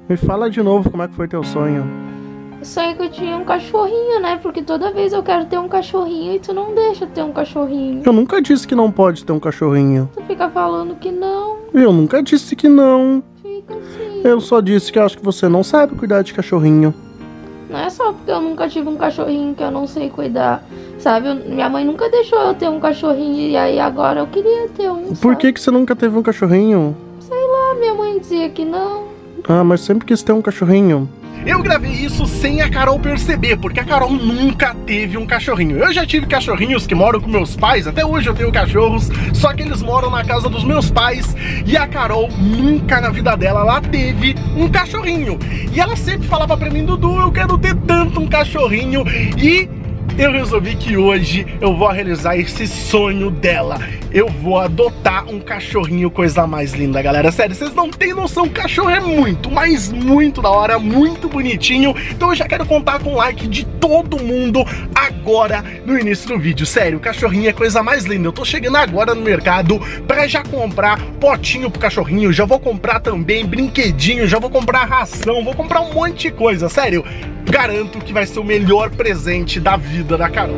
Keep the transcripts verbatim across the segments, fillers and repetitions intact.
Me fala de novo como é que foi teu sonho. Eu sonhei que eu tinha um cachorrinho, né? Porque toda vez eu quero ter um cachorrinho e tu não deixa ter um cachorrinho. Eu nunca disse que não pode ter um cachorrinho. Tu fica falando que não. Eu nunca disse que não. Fica assim. Eu só disse que eu acho que você não sabe cuidar de cachorrinho. Não é só porque eu nunca tive um cachorrinho que eu não sei cuidar, sabe? Eu, minha mãe nunca deixou eu ter um cachorrinho e aí agora eu queria ter um. Por que que você nunca teve um cachorrinho? Sei lá, minha mãe dizia que não. Ah, mas sempre quis ter um cachorrinho. Eu gravei isso sem a Carol perceber, porque a Carol nunca teve um cachorrinho. Eu já tive cachorrinhos que moram com meus pais, até hoje eu tenho cachorros, só que eles moram na casa dos meus pais, e a Carol nunca na vida dela ela teve um cachorrinho. E ela sempre falava pra mim, Dudu, eu quero ter tanto um cachorrinho, e eu resolvi que hoje eu vou realizar esse sonho dela. Eu vou adotar um cachorrinho, coisa mais linda, galera. Sério, vocês não têm noção, o cachorro é muito, mas muito da hora, muito bonitinho. Então eu já quero contar com o like de todo mundo agora no início do vídeo. Sério, o cachorrinho é coisa mais linda. Eu tô chegando agora no mercado pra já comprar potinho pro cachorrinho. Já vou comprar também brinquedinho, já vou comprar ração, vou comprar um monte de coisa. Sério, garanto que vai ser o melhor presente da vida da Carol.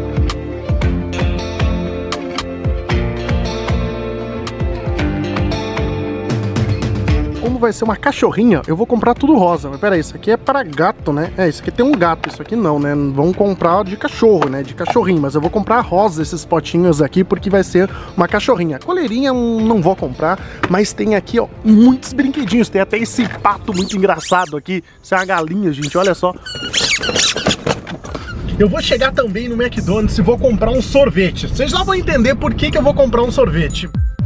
Como vai ser uma cachorrinha, eu vou comprar tudo rosa. Mas peraí, isso aqui é para gato, né? É, isso aqui tem um gato, isso aqui não, né? Vamos comprar de cachorro, né? De cachorrinho, mas eu vou comprar rosa esses potinhos aqui porque vai ser uma cachorrinha. Coleirinha não vou comprar, mas tem aqui, ó, muitos brinquedinhos. Tem até esse pato muito engraçado aqui. Isso é uma galinha, gente, olha só. Eu vou chegar também no McDonald's e vou comprar um sorvete. Vocês já vão entender por que que eu vou comprar um sorvete.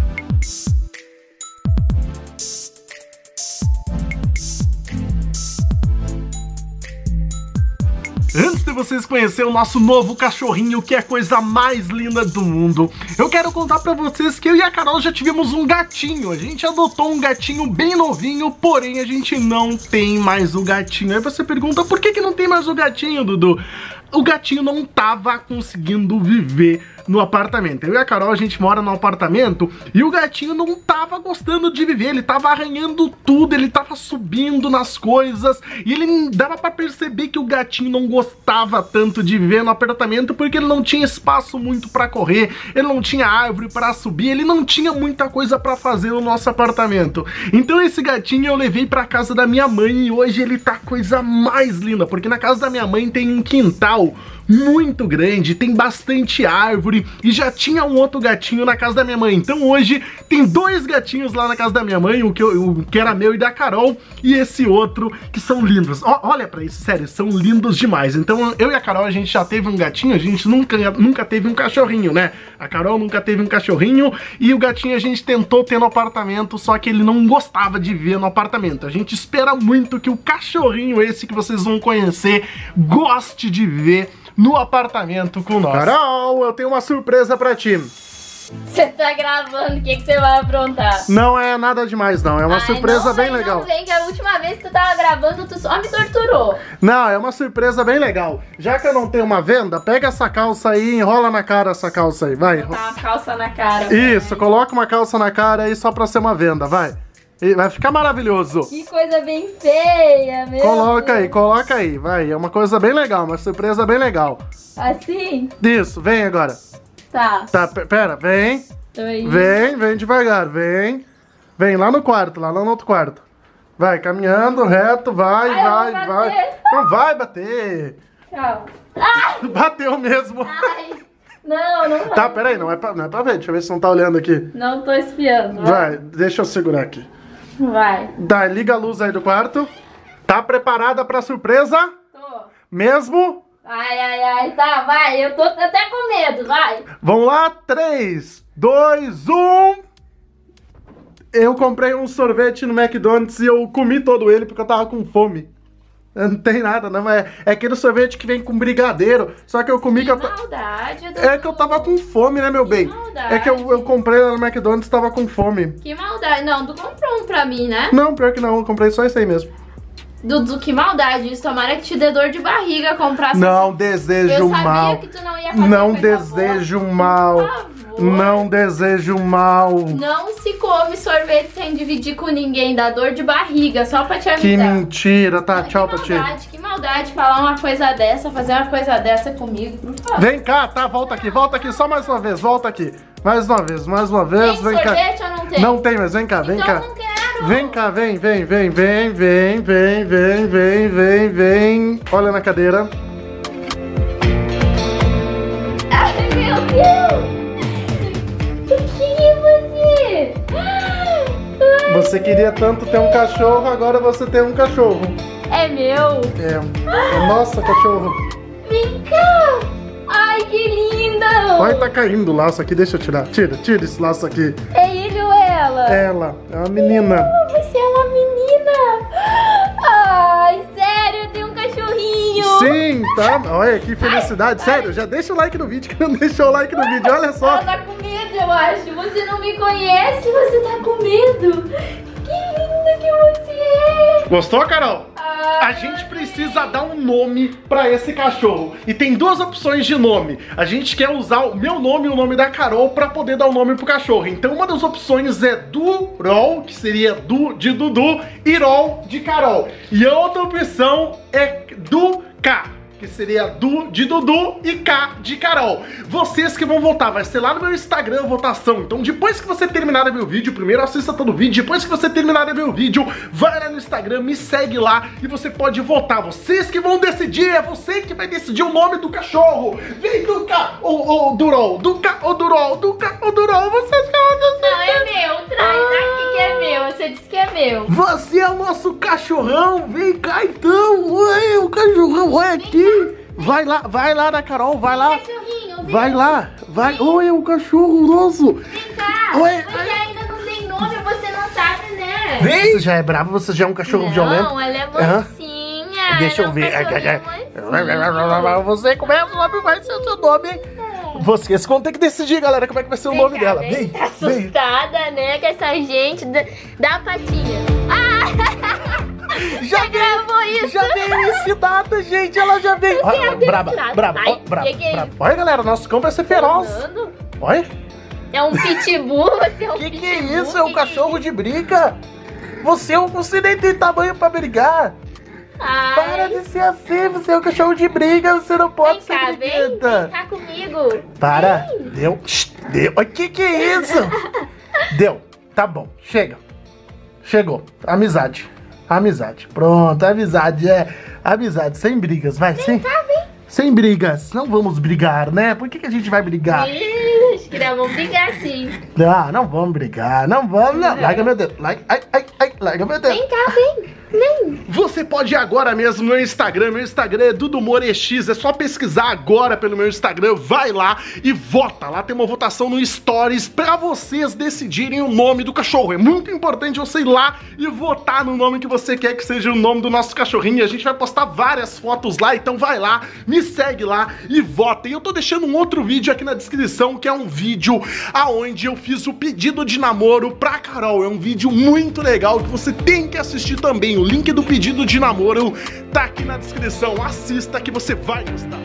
Antes de vocês conhecerem o nosso novo cachorrinho, que é a coisa mais linda do mundo, eu quero contar pra vocês que eu e a Carol já tivemos um gatinho. A gente adotou um gatinho bem novinho, porém a gente não tem mais o gatinho. Aí você pergunta, por que que não tem mais o gatinho, Dudu? O gatinho não tava conseguindo viver no apartamento. Eu e a Carol, a gente mora no apartamento e o gatinho não tava gostando de viver, ele tava arranhando tudo, ele tava subindo nas coisas e ele dava pra perceber que o gatinho não gostava tanto de viver no apartamento porque ele não tinha espaço muito pra correr, ele não tinha árvore pra subir, ele não tinha muita coisa pra fazer no nosso apartamento. Então esse gatinho eu levei pra casa da minha mãe e hoje ele tá a coisa mais linda, porque na casa da minha mãe tem um quintal muito grande, tem bastante árvore e já tinha um outro gatinho na casa da minha mãe. Então hoje tem dois gatinhos lá na casa da minha mãe, o que, eu, o que era meu e da Carol, e esse outro que são lindos. O, olha pra isso, sério, são lindos demais. Então eu e a Carol, a gente já teve um gatinho, a gente nunca, nunca teve um cachorrinho, né? A Carol nunca teve um cachorrinho e o gatinho a gente tentou ter no apartamento, só que ele não gostava de ver no apartamento. A gente espera muito que o cachorrinho esse que vocês vão conhecer goste de ver no apartamento com nós. Carol, eu tenho uma surpresa pra ti. Você tá gravando, o que que você vai aprontar? Não é nada demais, não. É uma Ai, surpresa não, bem não legal. Não vem, que a última vez que tu tava gravando, tu só me torturou. Não, é uma surpresa bem legal. Já que eu não tenho uma venda, pega essa calça aí e enrola na cara essa calça aí, vai. Botar uma calça na cara. Isso, velho. coloca uma calça na cara aí só pra ser uma venda, vai. E vai ficar maravilhoso. Que coisa bem feia, meu Coloca Deus. aí, coloca aí, vai. É uma coisa bem legal, uma surpresa bem legal. Assim? Isso, vem agora. Tá. Tá, pera, vem. Tô aí. Vem, vem devagar, vem. Vem lá no quarto, lá no outro quarto. Vai, caminhando, reto, vai, Ai, vai, eu vou vai. bater. Não vai bater. Tchau. Ai, Bateu mesmo. ai. Não, não vai. Tá, peraí, não é, pra, não é pra ver. Deixa eu ver se não tá olhando aqui. Não tô espiando. Vai, deixa eu segurar aqui. Vai. Tá, liga a luz aí do quarto. Tá preparada pra surpresa? Tô. Mesmo? Ai, ai, ai. Tá, vai. Eu tô até com medo, vai. Vamos lá, três, dois, um. Eu comprei um sorvete no McDonald's e eu comi todo ele porque eu tava com fome. Não tem nada, não. É, é aquele sorvete que vem com brigadeiro. Só que eu comi Que que eu ta- maldade, Dudu. É que eu tava com fome, né, meu bem? maldade. É que eu, eu comprei lá no McDonald's e tava com fome. Que maldade. Não, tu comprou um pra mim, né? Não, pior que não, eu comprei só esse aí mesmo. Dudu, que maldade. Isso, tomara que te dê dor de barriga comprar. Não desejo Eu sabia mal. que tu não ia fazer Não coisa desejo boa. mal. Por favor. favor. Não desejo mal. Não se come sorvete sem dividir com ninguém, dá dor de barriga, só pra te avisar. Que mentira, tá? Que Tchau pra ti. maldade, que maldade falar uma coisa dessa, fazer uma coisa dessa comigo, por favor. Vem cá, tá? Volta aqui, volta aqui, só mais uma vez, volta aqui. Mais uma vez, mais uma vez, Tem vem cá. sorvete ou não tem? Não tem, mas vem cá, vem então cá. eu não quero. Vem cá, vem, vem, vem, vem, vem, vem, vem, vem, vem, vem. Olha na cadeira. Ai, meu Deus! Quem é você? Ai, Você queria tanto ter um cachorro, agora você tem um cachorro. é meu? É, é nossa cachorro. Vem cá! Ai, que linda! Olha, tá caindo o laço aqui, deixa eu tirar. Tira, tira esse laço aqui. É ele ou ela? Ela, é uma menina. Ah, você é uma menina! Ai, sério, eu tenho um cachorrinho! Sim, tá? Olha que felicidade. Sério, já deixa o like no vídeo, que não deixou o like no vídeo, olha só. Ela tá com medo, eu acho. Você não me conhece, você tá com medo. Que linda que você é! Gostou, Carol? Ai. A gente precisa dar um nome pra esse cachorro. E tem duas opções de nome. A gente quer usar o meu nome e o nome da Carol pra poder dar o um nome pro cachorro. Então uma das opções é Durol, que seria Du de Dudu, e Rol de Carol. E a outra opção é Duca, que seria Du de Dudu e K de Carol. Vocês que vão votar, vai ser lá no meu Instagram a votação. Então depois que você terminar de ver o vídeo, primeiro assista todo o vídeo, depois que você terminar de ver o vídeo, vai lá no Instagram, me segue lá e você pode votar. Vocês que vão decidir, é você que vai decidir o nome do cachorro. Vem, Duca ou, ou Durol, Duca ou Durol, Duca ou Durol, vocês que vão decidir. Não, é meu. Traz aqui que é meu. Você disse que é meu. Você é o nosso cachorrão, vem cá então. Oi, o cachorrão, olha aqui. Vai lá, vai lá na Carol, vai lá. Cachorrinho, vem. Vai lá, vai. Oi, o cachorro nosso. Vem cá. Oi, Você ainda não tem nome, você não sabe, né? Vem. Você já é bravo, você já é um cachorro violento. Não, ela é Aham. mansinha. Deixa ela eu é um ver. cachorrinho mansinho. Você começa, o nome vai ser o seu nome. Vocês vão ter que decidir, galera, como é que vai ser o Vem nome cá, dela. vem. Vem, Tá vem. assustada, né, com essa gente. Dá, dá a patinha. Ah! Já Você gravou isso? Já veio ensinada, gente. Ela já veio. Você é Olha, braba, adestrado, braba, vai. ó, braba, Que que é braba. Olha, galera, nosso cão vai ser feroz. Fernando? Olha. É um pitbull, você é um Que pitbull. que é isso? É um que cachorro de briga. Você, você nem tem tamanho pra brigar. Ai. Para de ser assim, você é um cachorro de briga, você não pode Vem cá, ser vem, briguenta. vem cá comigo. Para, deu, Shh, deu, o que que é isso? Deu, tá bom, chega, chegou, amizade, amizade, pronto, amizade, é, amizade, sem brigas, vai, sem, sem brigas, não vamos brigar, né, por que que a gente vai brigar? Ih, acho que nós vamos brigar sim. Ah, não vamos brigar, não vamos, não, larga meu dedo, larga, ai, ai, ai, larga meu dedo. Vem cá, vem. Vem. Você pode ir agora mesmo no meu Instagram, meu Instagram é DuduMoreX, é só pesquisar agora pelo meu Instagram, vai lá e vota, lá tem uma votação no Stories pra vocês decidirem o nome do cachorro, é muito importante você ir lá e votar no nome que você quer que seja o nome do nosso cachorrinho, a gente vai postar várias fotos lá, então vai lá, me segue lá e vota, e eu tô deixando um outro vídeo aqui na descrição, que é um vídeo aonde eu fiz o pedido de namoro pra Carol, é um vídeo muito legal que você tem que assistir também. O link do pedido de namoro tá aqui na descrição. Assista que você vai gostar.